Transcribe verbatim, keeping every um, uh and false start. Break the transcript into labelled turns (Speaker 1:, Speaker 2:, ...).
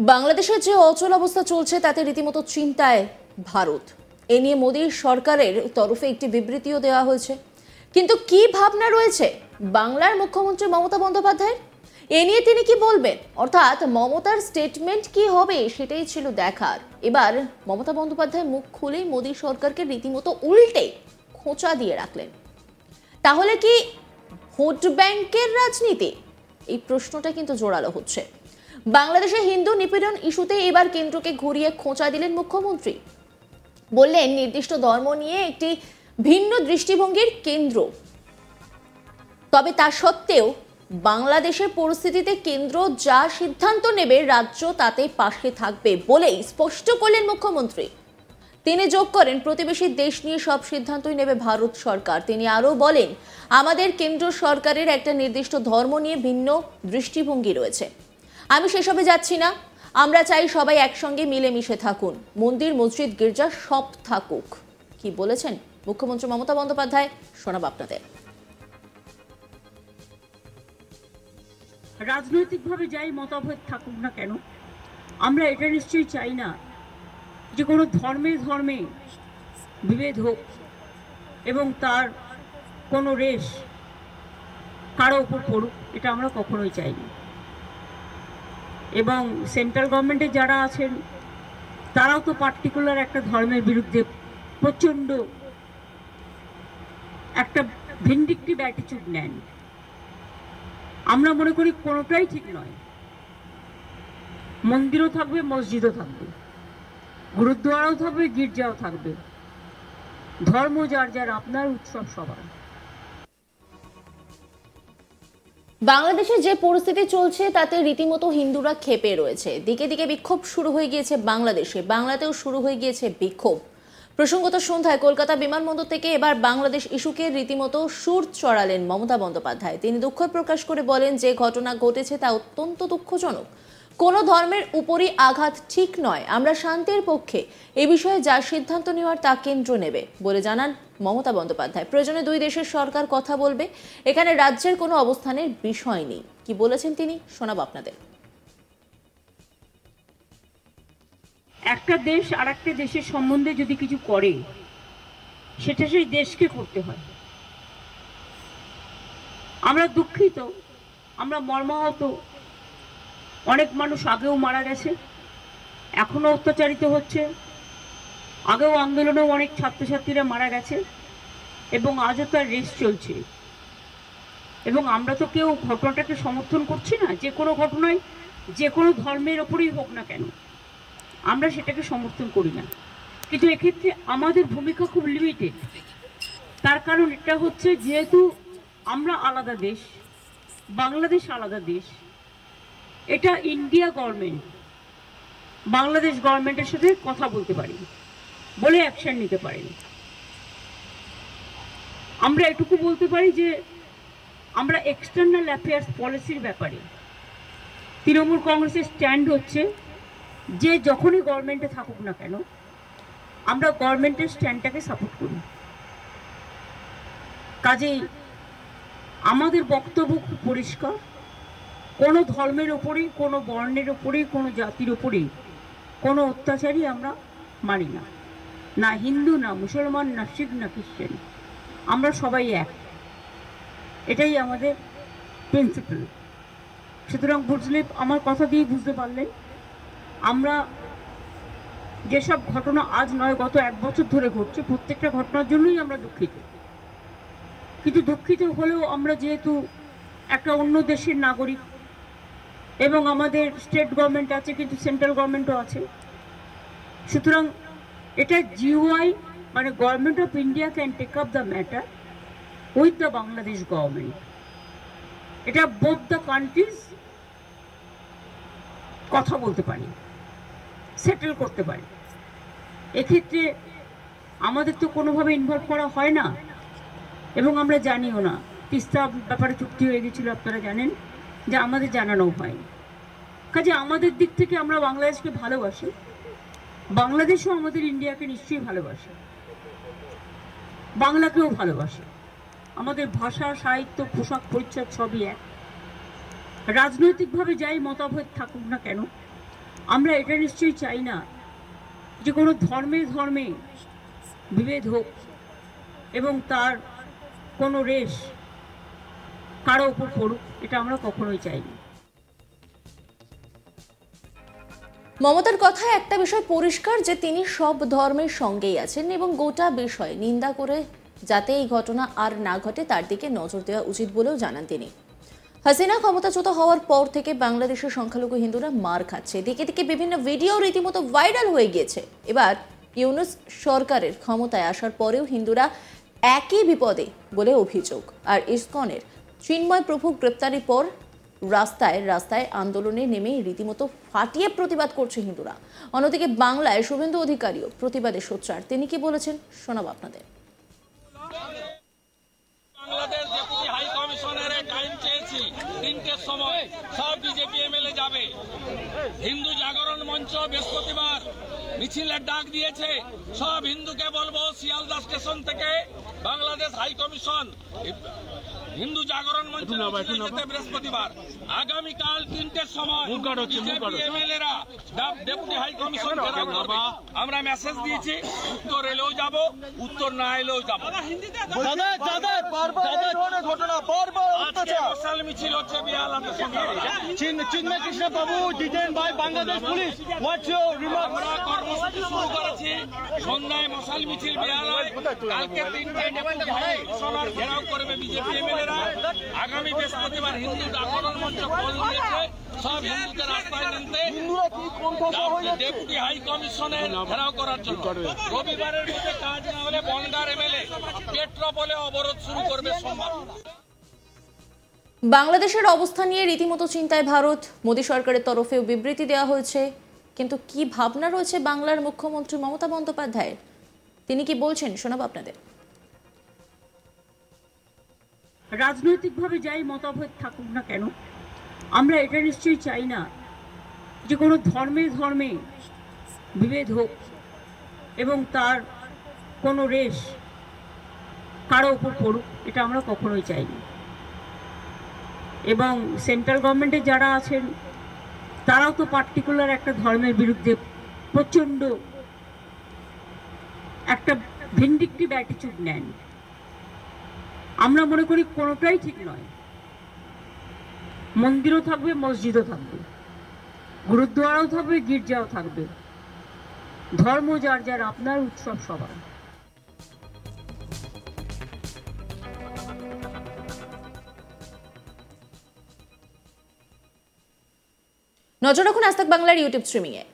Speaker 1: বাংলাদেশের যে অচল অবস্থা চলছে তাতে রীতিমতো চিন্তায় ভারত। এ নিয়ে মোদীর সরকারের তরফে একটি বিবৃতিও দেওয়া হয়েছে, কিন্তু কি ভাবনা রয়েছে বাংলার মুখ্যমন্ত্রী মমতা বন্দ্যোপাধ্যায়ের? এ নিয়ে তিনি কি বলবেন, অর্থাৎ মমতার স্টেটমেন্ট কি হবে সেটাই ছিল দেখার। এবার মমতা বন্দ্যোপাধ্যায় মুখ খুলেই মোদী সরকারকে রীতিমতো উল্টে খোঁচা দিয়ে রাখলেন। তাহলে কি ভোট ব্যাংকের রাজনীতি? এই প্রশ্নটা কিন্তু জোরালো হচ্ছে। বাংলাদেশে হিন্দু নিপীড়ন ইস্যুতে এবার কেন্দ্রকে ঘুরিয়ে খোঁচা দিলেন মুখ্যমন্ত্রী। বললেন নির্দিষ্ট ধর্ম নিয়ে একটি ভিন্ন দৃষ্টিভঙ্গির কেন্দ্র, তবে তা সত্ত্বেও বাংলাদেশের পরিস্থিতিতে কেন্দ্র যা সিদ্ধান্ত নেবে রাজ্য তাতে পাশে থাকবে বলেই স্পষ্ট করলেন মুখ্যমন্ত্রী। তিনি যোগ করেন, প্রতিবেশী দেশ নিয়ে সব সিদ্ধান্তই নেবে ভারত সরকার। তিনি আরও বলেন, আমাদের কেন্দ্র সরকারের একটা নির্দিষ্ট ধর্ম নিয়ে ভিন্ন দৃষ্টিভঙ্গি রয়েছে। আমি সেসবে যাচ্ছি না। আমরা চাই সবাই একসঙ্গে মিলেমিশে থাকুন, মন্দির মসজিদ গির্জা সব থাকুক। কি বলেছেন মুখ্যমন্ত্রী মমতা বন্দ্যোপাধ্যায়, শোনাব আপনাদের।
Speaker 2: রাজনৈতিকভাবে যাই মতভেদ থাকুক না কেন, আমরা এটা নিশ্চয়ই চাই না যে কোনো ধর্মে ধর্মে বিভেদ হোক এবং তার কোনো রেশ কারো উপর পড়ুক, এটা আমরা কখনোই চাই না। এবং সেন্ট্রাল গভর্নমেন্টে যারা আছেন তারাও তো পার্টিকুলার একটা ধর্মের বিরুদ্ধে প্রচণ্ড একটা ভিন্ডিকটিভ অ্যাটিটিউড নেন। আমরা মনে করি কোনোটাই ঠিক নয়। মন্দিরও থাকবে, মসজিদও থাকবে, গুরুদ্বারাও থাকবে, গির্জাও থাকবে। ধর্ম যার যার, আপনার উৎসব সবার।
Speaker 1: বাংলাদেশে যে পরিস্থিতি চলছে তাতে রীতিমতো হিন্দুরা ক্ষেপে রয়েছে। দিকে দিকে বিক্ষোভ শুরু হয়ে গিয়েছে বাংলাদেশে, বাংলাতেও শুরু হয়ে গিয়েছে বিক্ষোভ। প্রসঙ্গত সন্ধ্যায় কলকাতা বিমানবন্দর থেকে এবার বাংলাদেশ ইস্যুকে রীতিমতো সুর চড়ালেন মমতা বন্দ্যোপাধ্যায়। তিনি দুঃখ প্রকাশ করে বলেন, যে ঘটনা ঘটেছে তা অত্যন্ত দুঃখজনক। কোনো ধর্মের উপরই আঘাত ঠিক নয়। আমরা শান্তির পক্ষে। এ বিষয়ে যা সিদ্ধান্ত নেওয়ার তা কেন্দ্র নেবে বলে জানান মমতা বন্দ্যোপাধ্যায়। প্রয়োজনে দুই দেশের সরকার কথা বলবে, এখানে রাজ্যের কোনো অবস্থানের বিষয় নেই। কি বলেছেন তিনি, শোনাব আপনাদের।
Speaker 2: একটা দেশ আর একটা দেশের সম্বন্ধে যদি কিছু করে, সেটা সেই দেশকে করতে হয়। আমরা দুঃখিত, আমরা মর্মাহত। অনেক মানুষ আগেও মারা গেছে, এখনো অত্যাচারিত হচ্ছে। আগেও আন্দোলনেও অনেক ছাত্রছাত্রীরা মারা গেছে এবং আজও তার রেস চলছে। এবং আমরা তো কেউ ঘটনাটাকে সমর্থন করছি না। যে কোনো ঘটনায় যে কোনো ধর্মের ওপরেই হোক না কেন, আমরা সেটাকে সমর্থন করি না। কিন্তু এক্ষেত্রে আমাদের ভূমিকা খুব লিমিটেড। তার কারণ এটা হচ্ছে, যেহেতু আমরা আলাদা দেশ, বাংলাদেশ আলাদা দেশ, এটা ইন্ডিয়া গভর্নমেন্ট বাংলাদেশ গভর্নমেন্টের সাথে কথা বলতে পারি, বলে অ্যাকশন নিতে পারি। আমরা এটুকু বলতে পারি যে আমরা এক্সটার্নাল অ্যাফেয়ার্স পলিসির ব্যাপারে তৃণমূল কংগ্রেসের স্ট্যান্ড হচ্ছে যে যখনই গভর্নমেন্টে থাকুক না কেন, আমরা গভর্নমেন্টের স্ট্যান্ডটাকে সাপোর্ট করি। কাজেই আমাদের বক্তব্য খুব পরিষ্কার। কোনো ধর্মের ওপরেই, কোনো বর্ণের ওপরেই, কোনো জাতির ওপরেই কোনো অত্যাচারই আমরা মানি না। না হিন্দু, না মুসলমান, না শিখ, না খ্রিস্টান, আমরা সবাই এক। এটাই আমাদের প্রিন্সিপাল। সুতরাং বুঝলে, আমার কথা দিয়ে বুঝতে পারলেন, আমরা যেসব ঘটনা আজ নয় গত এক বছর ধরে ঘটছে, প্রত্যেকটা ঘটনার জন্যই আমরা দুঃখিত। কিন্তু দুঃখিত হলেও আমরা যেহেতু একটা অন্য দেশের নাগরিক এবং আমাদের স্টেট গভর্নমেন্ট আছে, কিন্তু সেন্ট্রাল গভর্নমেন্টও আছে, সুতরাং এটা জিওআই মানে government of India can take up the matter with the Bangladesh government. এটা বোথ দ্য কান্ট্রিজ কথা বলতে পারি, সেটেল করতে পারি। এক্ষেত্রে আমাদের তো কোনোভাবে ইনভলভ করা হয় না এবং আমরা জানিও না। তিস্তা ব্যাপারে চুক্তি হয়ে গেছিল, আপনারা জানেন, যে আমাদের জানানো হয়নি। কাজে আমাদের দিক থেকে আমরা বাংলাদেশকে ভালোবাসি, বাংলাদেশও আমাদের ইন্ডিয়াকে নিশ্চয়ই ভালোবাসে, বাংলাকেও ভালোবাসে। আমাদের ভাষা, সাহিত্য, পোশাক পরিচ্ছদ সবই এক। রাজনৈতিকভাবে যাই মতভেদ থাকুক না কেন, আমরা এটা নিশ্চয়ই চাই না যে কোনো ধর্মে ধর্মে বিভেদ হোক এবং তার কোনো রেশ কারো উপর পড়ুক, এটা আমরা কখনোই চাই না।
Speaker 1: মমতার কথায় একটা বিষয় পরিষ্কার যে তিনি সব ধর্মের সঙ্গেই আছেন এবং গোটা বিষয়ে নিন্দা করে যাতে এই ঘটনা আর না ঘটে তার দিকে নজর দেওয়া উচিত বলেও জানান তিনি। হাসিনা ক্ষমতাচ্যুত হওয়ার পর থেকে বাংলাদেশের সংখ্যালঘু হিন্দুরা মার খাচ্ছে, দিকে দিকে বিভিন্ন ভিডিও রীতিমতো ভাইরাল হয়ে গিয়েছে। এবার ইউনূস সরকারের ক্ষমতায় আসার পরেও হিন্দুরা একই বিপদে বলে অভিযোগ। আর ইসকনের চিন্ময় প্রভু গ্রেপ্তারির পর রাস্তায় রাস্তায় আন্দোলনে নেমে রীতিমতো ফাটিয়ে প্রতিবাদ করছে হিন্দুরা। অন্যদিকে বাংলায় শুভেন্দু অধিকারীও প্রতিবাদে সোচ্চার। তিনি কি বলেছেন শোনাবো আপনাদের।
Speaker 3: বাংলাদেশ ডেপুটি হাই কমিশনারে টাইম চেয়েছি, তিনটের সময় সব বিজেপি এমএলএ যাবে। হিন্দু জাগরণ মঞ্চ বৃহস্পতিবার মিছিলের ডাক দিয়েছে। সব হিন্দুকে বলবো শিয়ালদা স্টেশন থেকে বাংলাদেশ হাই কমিশন হিন্দু জাগরণ মঞ্চ যেতে বৃহস্পতিবার আগামীকাল তিনটের সময় এমএলএরা ডেপুটি হাই কমিশন আমরা মেসেজ দিয়েছি, উত্তর এলেও যাব, উত্তর না এলেও যাব। মশাল মিছিল হচ্ছে বিয়ালাতে
Speaker 4: Chinmoy Krishna Babu detain by Bangladesh police. What's your remark?
Speaker 3: আমরা কর্মসূচি শুরু করেছি, সন্ধ্যায় মশাল মিছিল বিয়ালায়। কালকে তিনটে ডেপুটি হাই কমিশনার ঘেরাও করবে বিজেপি এমএলএরা। আগামী বৃহস্পতিবার হিন্দু জাগরণ মঞ্চ কল দিয়েছে সব হিন্দুদের রাস্তায় নামতে ডেপুটি হাই কমিশনের ঘেরাও করার জন্য। রবিবারের মধ্যে কাজ না হলে বনগাঁর এমএলএ পেট্রোপোলে অবরোধ শুরু করবে সোমবার।
Speaker 1: বাংলাদেশের অবস্থা নিয়ে রীতিমতো চিন্তায় ভারত। মোদী সরকারের তরফেও বিবৃতি দেওয়া হয়েছে, কিন্তু কি ভাবনা রয়েছে বাংলার মুখ্যমন্ত্রী মমতা বন্দ্যোপাধ্যায়ের, তিনি কি বলছেন শোনাবো আপনাদের।
Speaker 2: রাজনৈতিকভাবে যাই মতভেদ থাকুক না কেন, আমরা এটা নিশ্চয়ই চাই না যে কোনো ধর্মে ধর্মে বিভেদ হোক এবং তার কোনো রেশ কারো উপর পড়ুক, এটা আমরা কখনোই চাই না। এবং সেন্ট্রাল গভর্নমেন্টে যারা আছেন তারাও তো পার্টিকুলার একটা ধর্মের বিরুদ্ধে প্রচণ্ড একটা ভিন্ডিকটিভ অ্যাটিটিউড নেন। আমরা মনে করি কোনোটাই ঠিক নয়। মন্দিরও থাকবে, মসজিদও থাকবে, গুরুদ্বারাও থাকবে, গির্জাও থাকবে। ধর্ম যার যার, আপনার উৎসব সবার।
Speaker 1: নজর রাখুন আজ তাক বাংলার ইউটিউব স্ট্রিমিংয়ে।